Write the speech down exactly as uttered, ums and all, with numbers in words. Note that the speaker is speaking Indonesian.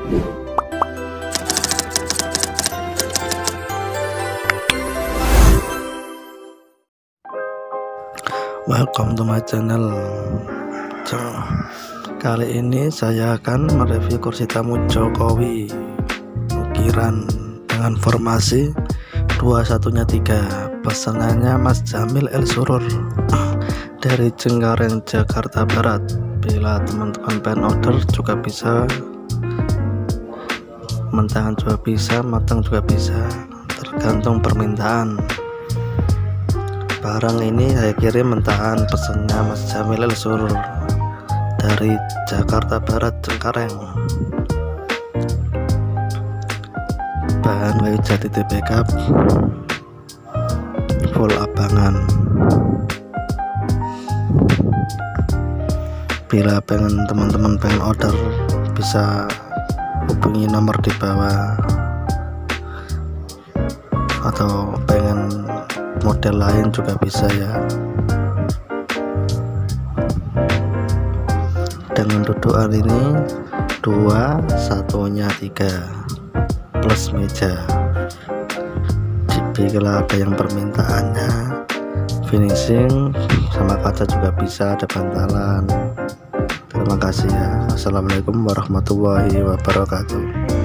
Welcome to my channel. Kali ini saya akan mereview kursi tamu Jokowi ukiran dengan formasi dua satunya tiga. Pesanannya Mas Jamil El Surur dari Cengkareng, Jakarta Barat. Bila teman-teman pengen order juga bisa, mentahan juga bisa, matang juga bisa, tergantung permintaan. Barang ini saya kirim mentahan, pesannya Mas Jamil El Surur dari Jakarta Barat, Cengkareng. Bahan kayu jati T B K full abangan. Bila pengen teman-teman pengen order bisa hubungi nomor di bawah, atau pengen model lain juga bisa ya. Dengan dudukan ini dua satunya tiga plus meja. Jika ada yang permintaannya finishing sama kaca juga bisa, ada bantalan. Terima kasih ya. Assalamualaikum warahmatullahi wabarakatuh.